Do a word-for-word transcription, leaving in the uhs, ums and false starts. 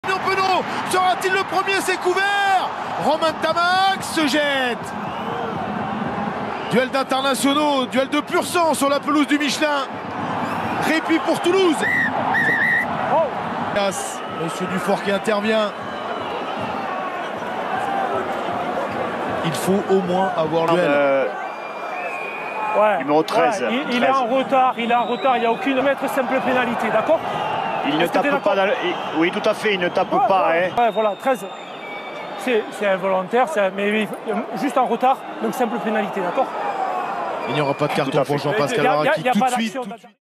Penaud sera-t-il le premier? C'est couvert. Romain Tamac se jette. Duel d'internationaux, duel de pur sang sur la pelouse du Michelin. Répit pour Toulouse. Oh. Monsieur Dufort qui intervient. Il faut au moins avoir le duel. Euh... Ouais. Numéro treize. Ouais, il, il treize. est en retard, il est en retard, il n'y a aucune mètre simple pénalité, d'accord? Il ne tape pas dans le... Oui, tout à fait, il ne tape ouais, pas. Ouais, hein. ouais, voilà, treize. C'est involontaire, mais juste en retard, donc simple pénalité, d'accord? Il n'y aura pas de carton pour Jean-Pascal Lara qui tout de suite...